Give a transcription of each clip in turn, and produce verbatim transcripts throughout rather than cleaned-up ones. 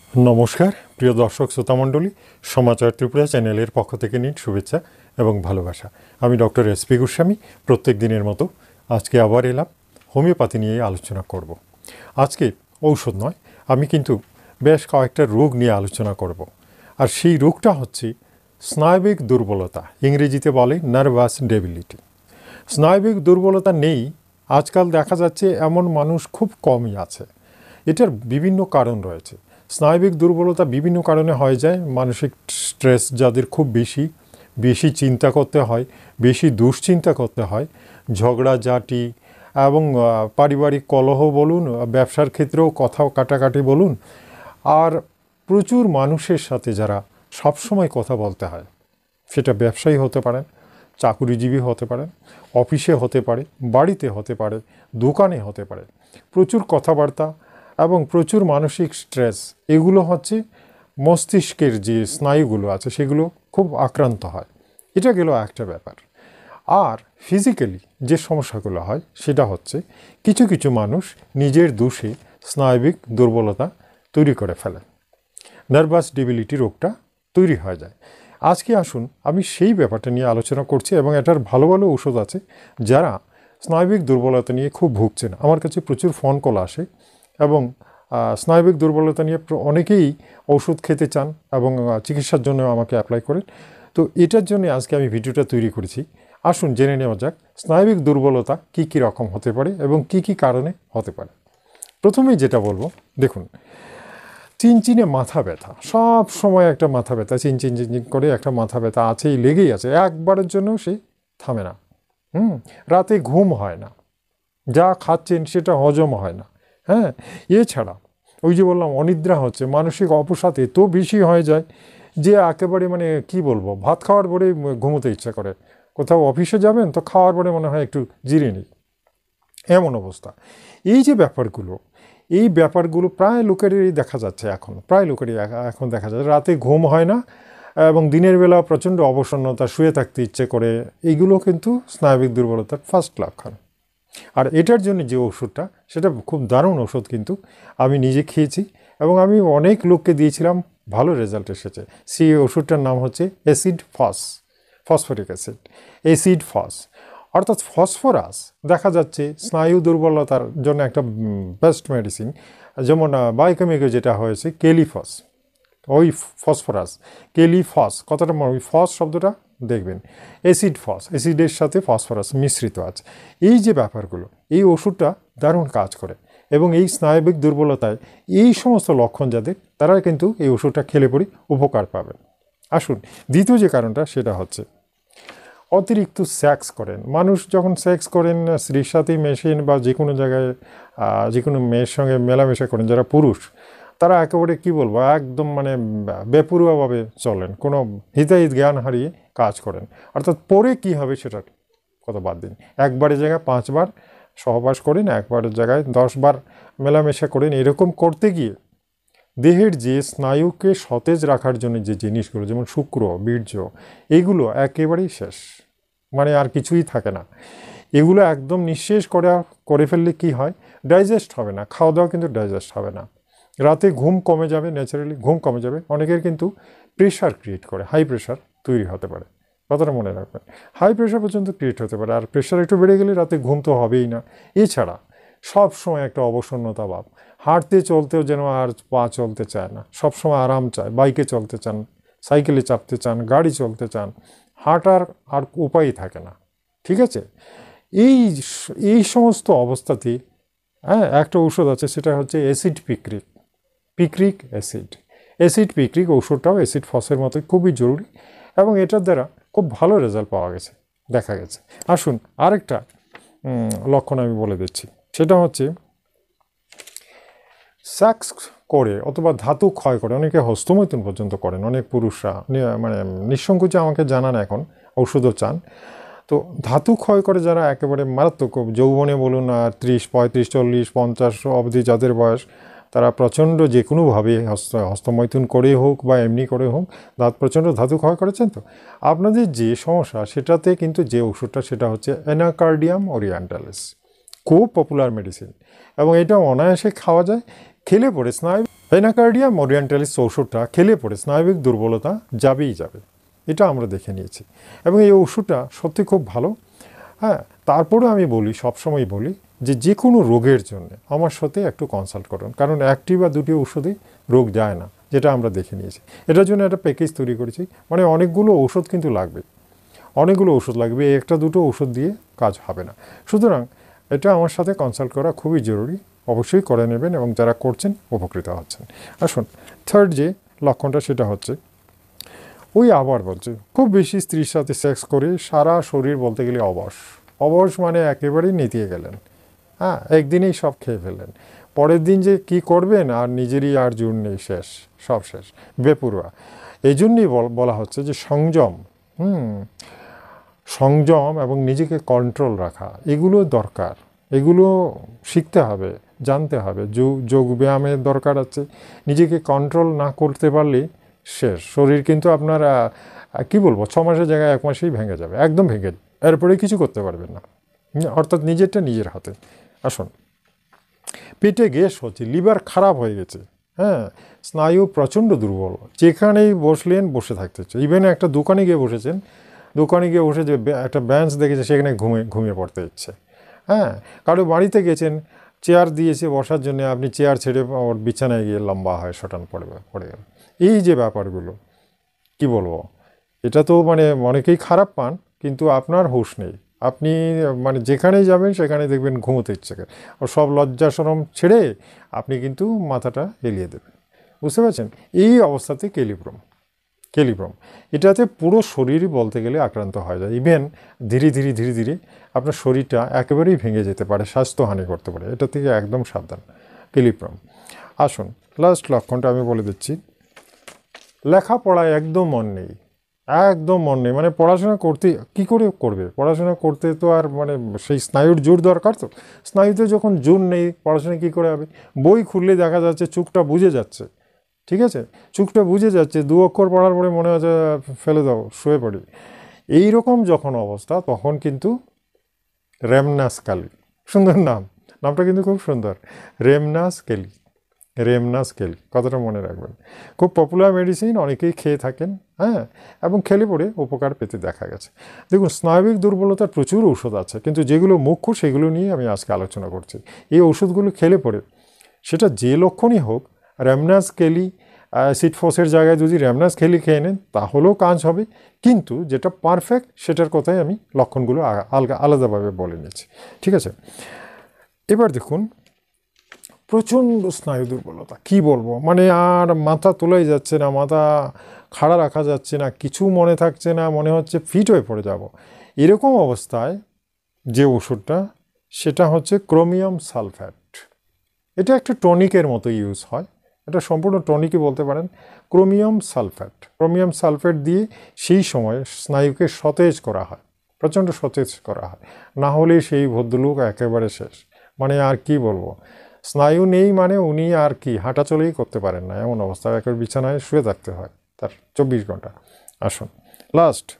नमस्कार प्रिय दर्शक श्रोतामंडली समाचार त्रिपुरा चैनल पक्ष থেকে নিন শুভেচ্ছা এবং ভালোবাসা। আমি ডক্টর এসপি গোস্বামী প্রত্যেক দিনের মতো আজকে আবার এলাম হোমিওপ্যাথি নিয়ে আলোচনা করব। আজকে ঔষধ নয়, আমি কিন্তু বেশ কয়েকটা রোগ নিয়ে আলোচনা করব। আর সেই রোগটা হচ্ছে স্নায়বিক দুর্বলতা, ইংরেজিতে বলে নার্ভাস ডেবিলিটি। স্নায়বিক দুর্বলতা নেই আজকাল দেখা যাচ্ছে এমন মানুষ খুব কমই আছে। এটার বিভিন্ন কারণ রয়েছে। স্নায়বিক দুর্বলতা বিভিন্ন কারণে হয়ে যায়। মানসিক স্ট্রেস যাদের খুব বেশি বেশি চিন্তা করতে হয়, বেশি দুশ্চিন্তা করতে হয়, ঝগড়াঝাটি এবং পারিবারিক কলহ বলুন, ব্যবসার ক্ষেত্রেও কথা কাটাকাটি বলুন, আর প্রচুর মানুষের সাথে যারা সবসময় কথা বলতে হয়, সেটা ব্যবসায়ী হতে পারেন, চাকুরিজীবী হতে পারেন, অফিসে হতে পারে, বাড়িতে হতে পারে, দোকানে হতে পারে, প্রচুর কথাবার্তা এবং প্রচুর মানসিক স্ট্রেস, এগুলো হচ্ছে মস্তিষ্কের যে স্নায়ুগুলো আছে সেগুলো খুব আক্রান্ত হয়। এটা গেল একটা ব্যাপার। আর ফিজিক্যালি যে সমস্যাগুলো হয় সেটা হচ্ছে কিছু কিছু মানুষ নিজের দোষে স্নায়বিক দুর্বলতা তৈরি করে ফেলে, নার্ভাস ডেবিলিটি রোগটা তৈরি হয়ে যায়। আজকে আসুন আমি সেই ব্যাপারটা নিয়ে আলোচনা করছি এবং এটার ভালো ভালো ঔষধ আছে। যারা স্নায়বিক দুর্বলতা নিয়ে খুব ভুগছেন, আমার কাছে প্রচুর ফোন কল আসে এবং স্নায়বিক দুর্বলতা নিয়ে অনেকেই ওষুধ খেতে চান এবং চিকিৎসার জন্য আমাকে অ্যাপ্লাই করেন। তো এটার জন্য আজকে আমি ভিডিওটা তৈরি করেছি। আসুন জেনে নেওয়া যাক স্নায়বিক দুর্বলতা কী কী রকম হতে পারে এবং কি কি কারণে হতে পারে। প্রথমেই যেটা বলবো, দেখুন, চিনচিনে মাথা ব্যথা, সব সময় একটা মাথা ব্যথা, চিনচিন চিনচিন করে একটা মাথা ব্যথা আছেই, লেগেই আছে, একবারের জন্য সে থামে না। হুম রাতে ঘুম হয় না, যা খাচ্ছেন সেটা হজম হয় না। হ্যাঁ, এছাড়া ওই যে বললাম অনিদ্রা হচ্ছে, মানসিক অবসাদ এত বেশি হয়ে যায় যে একেবারে মানে কি বলবো, ভাত খাওয়ার পরে ঘুমোতে ইচ্ছা করে। কোথাও অফিসে যাবেন তো খাওয়ার পরে মনে হয় একটু জিরিয়ে নিই, এমন অবস্থা। এই যে ব্যাপারগুলো, এই ব্যাপারগুলো প্রায় লোকেরই দেখা যাচ্ছে এখন, প্রায় লোকেরই এখন দেখা যাচ্ছে। রাতে ঘুম হয় না এবং দিনের বেলা প্রচণ্ড অবসন্নতা, শুয়ে থাকতে ইচ্ছে করে, এইগুলো কিন্তু স্নায়বিক দুর্বলতার ফার্স্ট লক্ষণ। আর এটার জন্য যে ওষুধটা, সেটা খুব দারুণ ওষুধ, কিন্তু আমি নিজে খেয়েছি এবং আমি অনেক লোককে দিয়েছিলাম, ভালো রেজাল্ট এসেছে। সেই ওষুধটার নাম হচ্ছে acid phos, phosphoric acid, acid phos, অর্থাৎ ফসফরাস। দেখা যাচ্ছে স্নায়ু দুর্বলতার জন্য একটা বেস্ট মেডিসিন। যেমন বায়োকেমিকে যেটা হয়েছে কেলিফস, ওই ফসফরাস, কেলিফস, কথাটা ওই ফস শব্দটা দেখবেন, অ্যাসিড ফস, অ্যাসিডের সাথে ফসফরাস মিশ্রিত আছে। এই যে ব্যাপারগুলো, এই ওষুধটা দারুণ কাজ করে এবং এই স্নায়বিক দুর্বলতায় এই সমস্ত লক্ষণ যাদের, তারা কিন্তু এই ওষুধটা খেলে পরে উপকার পাবেন। আসুন দ্বিতীয় যে কারণটা, সেটা হচ্ছে অতিরিক্ত সেক্স করেন মানুষ। যখন সেক্স করেন স্ত্রীর সাথে মেশেন বা যে কোনো জায়গায় যে কোনো মেয়ের সঙ্গে মেলামেশা করেন, যারা পুরুষ, তারা একেবারে কি বলবো, একদম মানে বেপরোয়াভাবে চলেন, কোনো হিতাহিত জ্ঞান হারিয়ে কাজ করেন। অর্থাৎ পরে কি হবে সেটার কথা বাদ দিন, একবারের জায়গায় পাঁচবার সহবাস করেন, একবারের জায়গায় দশবার মেলামেশা করেন। এরকম করতে গিয়ে দেহের যে স্নায়ুকে সতেজ রাখার জন্য যে জিনিসগুলো, যেমন শুক্র, বীর্য, এগুলো একেবারেই শেষ, মানে আর কিছুই থাকে না। এগুলো একদম নিঃশেষ করে করে ফেললে কি হয়, ডাইজেস্ট হবে না, খাওয়া দাওয়া কিন্তু ডাইজেস্ট হবে না। রাতে ঘুম কমে যাবে, ন্যাচারালি ঘুম কমে যাবে। অনেকের কিন্তু প্রেশার ক্রিয়েট করে, হাই প্রেশার তৈরি হতে পারে, কথাটা মনে রাখবেন, হাই প্রেশার পর্যন্ত ক্রিয়েট হতে পারে। আর প্রেশার একটু বেড়ে গেলে রাতে ঘুম তো হবেই না। এছাড়া সব সময় একটা অবসন্নতা ভাব, হাঁটতে চলতেও যেন আর পা চলতে চায় না, সবসময় আরাম চায়, বাইকে চলতে চান, সাইকেলে চাপতে চান, গাড়ি চলতে চান, হাঁটার আর উপায়ই থাকে না। ঠিক আছে, এই এই সমস্ত অবস্থাতে হ্যাঁ একটা ঔষধ আছে, সেটা হচ্ছে acid picric, picric acid. Acid picric ওষুধটাও অ্যাসিড ফসের মতোই খুবই জরুরি এবং এটার দ্বারা খুব ভালো রেজাল্ট পাওয়া গেছে, দেখা গেছে। আসুন আরেকটা লক্ষণ আমি বলে দিচ্ছি, সেটা হচ্ছে সেক্স করে অথবা ধাতু ক্ষয় করে, অনেকে হস্তমৈথুন পর্যন্ত করেন, অনেক পুরুষরা মানে নিঃসংকোচে আমাকে জানান এখন ওষুধও চান। তো ধাতু ক্ষয় করে যারা, একেবারে মারাত্মক যৌবনে বলুন আর ত্রিশ পঁয়ত্রিশ চল্লিশ পঞ্চাশ অবধি যাদের বয়স, তারা প্রচণ্ড যে কোনোভাবে হস্ত হস্তমৈথুন করে হোক বা এমনি করে হোক দাঁত প্রচণ্ড ধাতু ক্ষয় করেছেন। তো আপনাদের যে সমস্যা, সেটাতে কিন্তু যে ওষুধটা, সেটা হচ্ছে অ্যানাকার্ডিয়াম ওরিয়েন্টালিস, খুব পপুলার মেডিসিন এবং এটা অনায়াসে খাওয়া যায়। খেলে পরে স্নায়ু এনাকার্ডিয়াম ওরিয়েন্টালিস ওষুধটা খেলে পড়ে স্নায়বিক দুর্বলতা যাবেই যাবে, এটা আমরা দেখে নিয়েছি। এবং এই ওষুধটা সত্যি খুব ভালো। হ্যাঁ, তারপরেও আমি বলি, সবসময় বলি যে যে কোনো রোগের জন্য আমার সাথে একটু কনসাল্ট করুন, কারণ একটি বা দুটি ওষুধে রোগ যায় না, যেটা আমরা দেখে নিয়েছি। এটার জন্য একটা প্যাকেজ তৈরি করেছি, মানে অনেকগুলো ওষুধ কিন্তু লাগবে, অনেকগুলো ওষুধ লাগবে, একটা দুটো ওষুধ দিয়ে কাজ হবে না। সুতরাং এটা আমার সাথে কনসাল্ট করা খুবই জরুরি, অবশ্যই করে নেবেন এবং যারা করছেন উপকৃত হচ্ছেন। আসুন, থার্ড যে লক্ষণটা সেটা হচ্ছে ওই আবার বলছে খুব বেশি স্ত্রীর সাথে সেক্স করে সারা শরীর বলতে গেলে অবশ, অবশ মানে একেবারেই নেতিয়ে গেলেন। হ্যাঁ, একদিনেই সব খেয়ে ফেললেন, পরের দিন যে কি করবেন আর নিজেরই আর জোর নেই, শেষ, সব শেষ, বেপরোয়া। এই জন্যই বলা হচ্ছে যে সংযম, হুম সংযম এবং নিজেকে কন্ট্রোল রাখা, এগুলো দরকার, এগুলো শিখতে হবে, জানতে হবে। যোগ ব্যায়ামের দরকার আছে। নিজেকে কন্ট্রোল না করতে পারলে শেষ, শরীর কিন্তু আপনার কি বলবো ছ মাসের জায়গায় এক মাসেই ভেঙে যাবে, একদম ভেঙে, এরপরে কিছু করতে পারবেন না, অর্থাৎ নিজেরটা নিজের হাতে। আসুন, পেটে গ্যাস হচ্ছে, লিভার খারাপ হয়ে গেছে, হ্যাঁ, স্নায়ু প্রচণ্ড দুর্বল, যেখানেই বসলেন বসে থাকতে হচ্ছে। ইভেন একটা দোকানে গিয়ে বসেছেন, দোকানে গিয়ে বসে যে একটা বেঞ্চ দেখেছে সেখানে ঘুমিয়ে ঘুমিয়ে পড়তে ইচ্ছে। হ্যাঁ, কারো বাড়িতে গেছেন, চেয়ার দিয়েছে বসার জন্য, আপনি চেয়ার ছেড়ে ওর বিছানায় গিয়ে লম্বা হয় শটান পড়বে পড়ে গেল। এই যে ব্যাপারগুলো কি বলবো, এটা তো মানে অনেকেই খারাপ পান, কিন্তু আপনার হুঁশ নেই। আপনি মানে যেখানেই যাবেন সেখানে দেখবেন ঘুমোতে ইচ্ছে করে, ও সব লজ্জা শরম ছেড়ে আপনি কিন্তু মাথাটা এলিয়ে দেবেন, বুঝতে পারছেন? এই অবস্থাতে কেলিব্রম, কেলিব্রম এটাতে পুরো শরীরই বলতে গেলে আক্রান্ত হয়ে যায়। ইভেন ধীরে ধীরে ধীরে ধীরে আপনার শরীরটা একেবারেই ভেঙে যেতে পারে, স্বাস্থ্যহানি করতে পারে, এটা থেকে একদম সাবধান কেলিব্রম। আসুন, লাস্ট লক্ষণটা আমি বলে দিচ্ছি। লেখাপড়ায় একদম মন নেই, একদম মন নেই, মানে পড়াশোনা করতে কি করে করবে, পড়াশোনা করতে তো আর মানে সেই স্নায়ুর জোর দরকার, তো স্নায়ুতে যখন জোর নেই পড়াশোনা কী করে হবে? বই খুললে দেখা যাচ্ছে চোখটা বুঝে যাচ্ছে, ঠিক আছে, চোখটা বুঝে যাচ্ছে, দু অক্ষর পড়ার পরে মনে হচ্ছে ফেলে দাও, শুয়ে পড়ি। এইরকম যখন অবস্থা, তখন কিন্তু রেমনাস কালি, সুন্দর নাম, নামটা কিন্তু খুব সুন্দর, রেমনাস কেলি, রেমনাস কেলি, কথাটা মনে রাখবেন। খুব পপুলার মেডিসিন, অনেকেই খেয়ে থাকেন, হ্যাঁ, এবং খেলে পড়ে উপকার পেতে দেখা গেছে। দেখুন, স্নায়বিক দুর্বলতার প্রচুর ঔষধ আছে, কিন্তু যেগুলো মুখ্য সেগুলো নিয়ে আমি আজকে আলোচনা করছি। এই ওষুধগুলো খেলে পড়ে সেটা যে লক্ষণই হোক, রেমনাস কেলি, অ্যাসিড ফসের জায়গায় যদি রেমনাস কেলি খেয়ে নেন তাহলেও কাজ হবে, কিন্তু যেটা পারফেক্ট সেটার কথাই আমি লক্ষণগুলো আলগা আলাদাভাবে বলে নিচ্ছি, ঠিক আছে? এবার দেখুন, প্রচণ্ড স্নায়ু দুর্বলতা, কি বলবো, মানে আর মাথা তোলাই যাচ্ছে না, মাথা খাড়া রাখা যাচ্ছে না, কিছু মনে থাকছে না, মনে হচ্ছে ফিট হয়ে পড়ে যাব। এরকম অবস্থায় যে ওষুধটা, সেটা হচ্ছে ক্রোমিয়াম সালফেট। এটা একটা টনিকের মতো ইউজ হয়, এটা সম্পূর্ণ টনিকই বলতে পারেন। ক্রোমিয়াম সালফেট, ক্রোমিয়াম সালফেট দিয়ে সেই সময় স্নায়ুকে সতেজ করা হয়, প্রচণ্ড সতেজ করা হয়, না হলে সেই ভদ্রলোক একেবারে শেষ, মানে আর কি বলবো, স্নায়ু নেই মানে উনি আর কি হাঁটাচলেই করতে পারেন না, এমন অবস্থা, একেবারে বিছানায় শুয়ে থাকতে হয় তার চব্বিশ ঘন্টা। আসুন, লাস্ট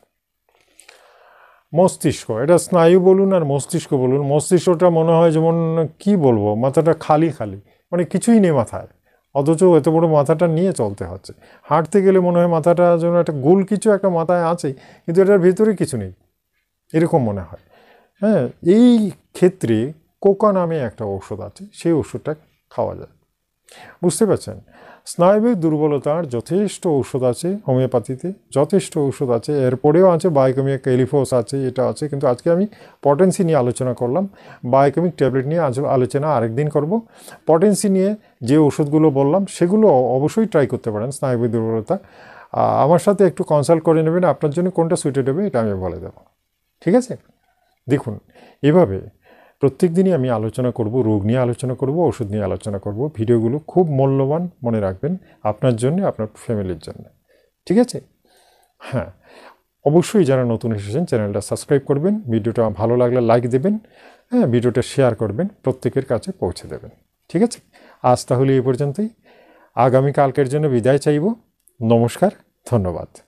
মস্তিষ্ক, এটা স্নায়ু বলুন আর মস্তিষ্ক বলুন, মস্তিষ্কটা মনে হয় যেমন কি বলবো, মাথাটা খালি খালি, মানে কিছুই নেই মাথায়, অথচ এত বড় মাথাটা নিয়ে চলতে হচ্ছে। হাঁটতে গেলে মনে হয় মাথাটা যেন একটা গোল কিছু একটা মাথায় আছে, কিন্তু এটার ভেতরে কিছু নেই, এরকম মনে হয়। হ্যাঁ, এই ক্ষেত্রে কোকা নামে একটা ঔষধ আছে, সেই ওষুধটা খাওয়া যায়, বুঝতে পারছেন? স্নায়বিক দুর্বলতার যথেষ্ট ঔষধ আছে হোমিওপ্যাথিতে, যথেষ্ট ঔষধ আছে, এরপরেও আছে বায়োকেমিক ক্যালিফোস আছে, এটা আছে, কিন্তু আজকে আমি পটেন্সি নিয়ে আলোচনা করলাম, বায়োকেমিক ট্যাবলেট নিয়ে আজ আলোচনা আরেকদিন করব। পটেন্সি নিয়ে যে ওষুধগুলো বললাম সেগুলো অবশ্যই ট্রাই করতে পারেন স্নায়বিক দুর্বলতা। আমার সাথে একটু কনসাল্ট করে নেবেন, আপনার জন্য কোনটা সুইটেড হবে এটা আমি বলে দেবো, ঠিক আছে? দেখুন, এভাবে প্রত্যেক দিনই আমি আলোচনা করব, রোগ নিয়ে আলোচনা করব, ওষুধ নিয়ে আলোচনা করব। ভিডিওগুলো খুব মূল্যবান, মনে রাখবেন, আপনার জন্য, আপনার ফ্যামিলির জন্য, ঠিক আছে? হ্যাঁ, অবশ্যই যারা নতুন এসেছেন চ্যানেলটা সাবস্ক্রাইব করবেন, ভিডিওটা ভালো লাগলে লাইক দেবেন, হ্যাঁ, ভিডিওটা শেয়ার করবেন, প্রত্যেকের কাছে পৌঁছে দেবেন, ঠিক আছে? আজ তাহলে এই পর্যন্তই, আগামীকালকের জন্য বিদায় চাইব। নমস্কার, ধন্যবাদ।